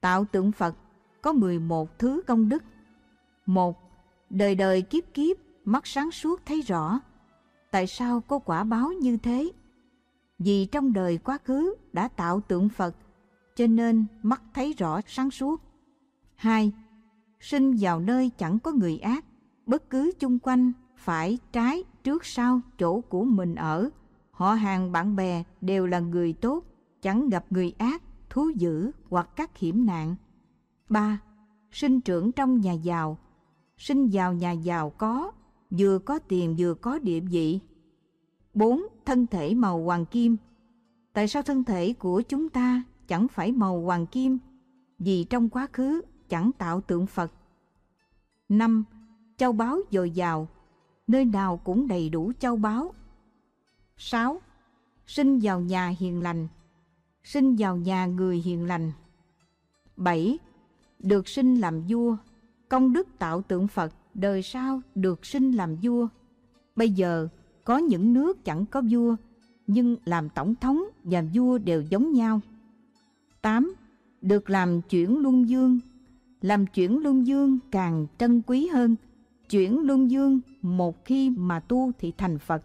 Tạo tượng Phật có 11 thứ công đức. 1. Đời đời kiếp kiếp mắt sáng suốt thấy rõ. Tại sao có quả báo như thế? Vì trong đời quá khứ đã tạo tượng Phật, cho nên mắt thấy rõ sáng suốt. 2. Sinh vào nơi chẳng có người ác, bất cứ chung quanh, phải, trái, trước sau, chỗ của mình ở, họ hàng bạn bè đều là người tốt, chẳng gặp người ác, thú dữ hoặc các hiểm nạn. 3. Sinh trưởng trong nhà giàu, sinh vào nhà giàu có, vừa có tiền vừa có địa vị. 4. Thân thể màu hoàng kim. Tại sao thân thể của chúng ta chẳng phải màu hoàng kim? Vì trong quá khứ chẳng tạo tượng Phật. 5. Châu báu dồi dào, nơi nào cũng đầy đủ châu báu. 6. Sinh vào nhà hiền lành, sinh vào nhà người hiền lành. 7. Được sinh làm vua, công đức tạo tượng Phật, đời sau được sinh làm vua. Bây giờ có những nước chẳng có vua, nhưng làm tổng thống và vua đều giống nhau. 8. Được làm chuyển luân dương, làm chuyển luân dương càng trân quý hơn. Chuyển luân dương một khi mà tu thì thành Phật.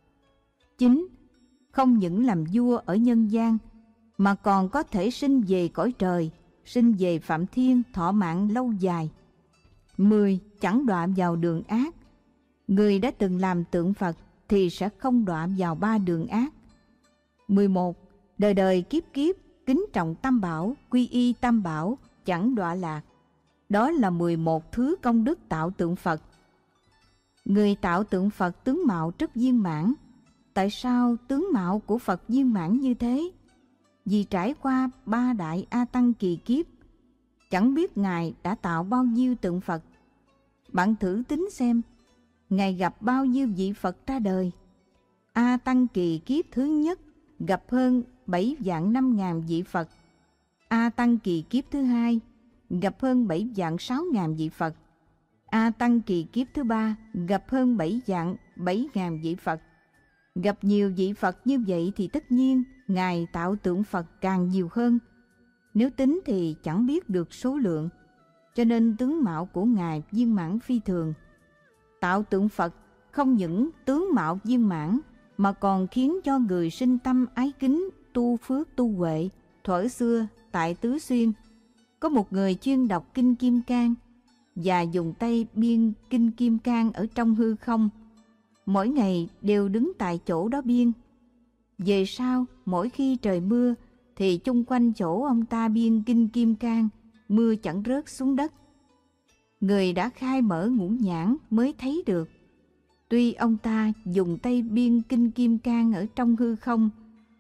9. Không những làm vua ở nhân gian, mà còn có thể sinh về cõi trời, sinh về Phạm Thiên thọ mạng lâu dài. 10. Chẳng đọa vào đường ác. Người đã từng làm tượng Phật thì sẽ không đọa vào 3 đường ác. 11. Đời đời kiếp kiếp kính trọng Tam Bảo, quy y Tam Bảo, chẳng đọa lạc. Đó là 11 thứ công đức tạo tượng Phật. Người tạo tượng Phật tướng mạo rất viên mãn. Tại sao tướng mạo của Phật viên mãn như thế? Vì trải qua 3 đại A Tăng kỳ kiếp, chẳng biết Ngài đã tạo bao nhiêu tượng Phật. Bạn thử tính xem, Ngài gặp bao nhiêu vị Phật ra đời. A Tăng kỳ kiếp thứ nhất gặp hơn 7.500.000 vị Phật. A Tăng kỳ kiếp thứ hai gặp hơn 7.600.000 vị Phật. A Tăng kỳ kiếp thứ ba gặp hơn 7.000 vị Phật. Gặp nhiều vị Phật như vậy thì tất nhiên Ngài tạo tượng Phật càng nhiều hơn. Nếu tính thì chẳng biết được số lượng, cho nên tướng mạo của Ngài viên mãn phi thường. Tạo tượng Phật không những tướng mạo viên mãn, mà còn khiến cho người sinh tâm ái kính, tu phước tu huệ. Thuở xưa tại Tứ Xuyên, có một người chuyên đọc Kinh Kim Cang và dùng tay biên Kinh Kim Cang ở trong hư không. Mỗi ngày đều đứng tại chỗ đó biên. Về sau, mỗi khi trời mưa thì chung quanh chỗ ông ta biên Kinh Kim Cang, mưa chẳng rớt xuống đất. Người đã khai mở ngũ nhãn mới thấy được. Tuy ông ta dùng tay biên Kinh Kim Cang ở trong hư không,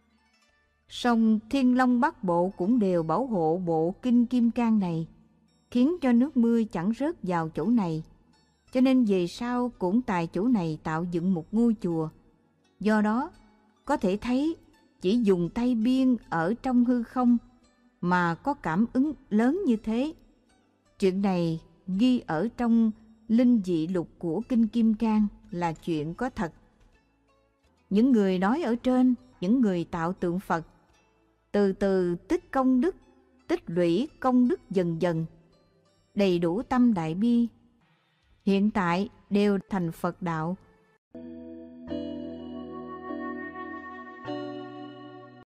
song Thiên Long Bát Bộ cũng đều bảo hộ bộ Kinh Kim Cang này, khiến cho nước mưa chẳng rớt vào chỗ này. Cho nên về sau cũng tại chỗ này tạo dựng một ngôi chùa. Do đó, có thể thấy chỉ dùng tay biên ở trong hư không mà có cảm ứng lớn như thế. Chuyện này ghi ở trong Linh Dị Lục của Kinh Kim Cang là chuyện có thật. Những người nói ở trên, những người tạo tượng Phật, từ từ tích công đức, tích lũy công đức dần dần, đầy đủ tâm đại bi, hiện tại đều thành Phật đạo.